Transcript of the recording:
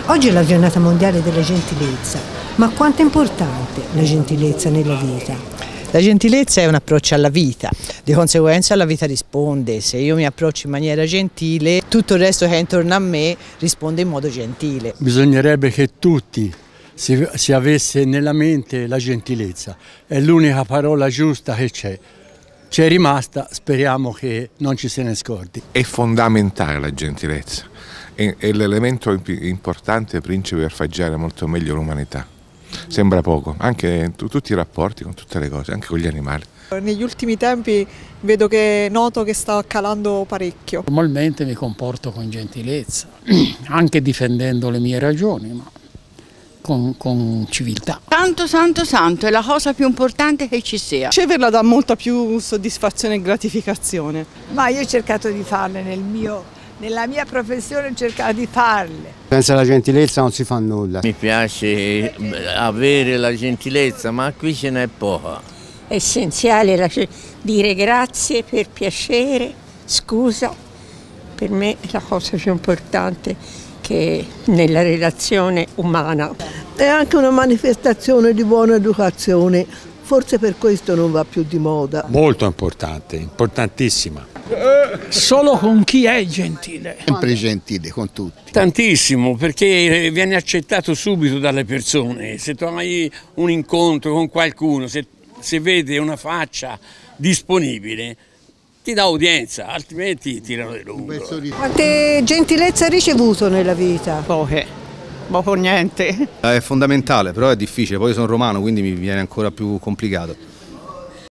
Oggi è la giornata mondiale della gentilezza, ma quanto è importante la gentilezza nella vita? La gentilezza è un approccio alla vita, di conseguenza la vita risponde. Se io mi approccio in maniera gentile, tutto il resto che è intorno a me risponde in modo gentile. Bisognerebbe che tutti si avesse nella mente la gentilezza, è l'unica parola giusta che c'è. C'è rimasta, speriamo che non ci se ne scordi. È fondamentale la gentilezza, è l'elemento importante, principe, per far girare molto meglio l'umanità. Sembra poco, anche in tutti i rapporti con tutte le cose, anche con gli animali. Negli ultimi tempi noto che sta calando parecchio. Normalmente mi comporto con gentilezza, anche difendendo le mie ragioni, ma con civiltà. Santo, è la cosa più importante che ci sia. Riceverla dà molta più soddisfazione e gratificazione. Ma io ho cercato di farle nella mia professione, ho cercato di farle. Senza la gentilezza non si fa nulla. Mi piace avere la gentilezza, ma qui ce n'è poca. È essenziale dire grazie, per piacere, scusa. Per me è la cosa più importante che nella relazione umana. È anche una manifestazione di buona educazione, forse per questo non va più di moda. Molto importante, importantissima. Solo con chi è gentile. Sempre gentile con tutti. Tantissimo, perché viene accettato subito dalle persone. Se tu hai un incontro con qualcuno, se vede una faccia disponibile, ti dà udienza, altrimenti tirano le lunghe. Quante gentilezze hai ricevuto nella vita? Poco niente. È fondamentale, però è difficile, poi sono romano, quindi mi viene ancora più complicato.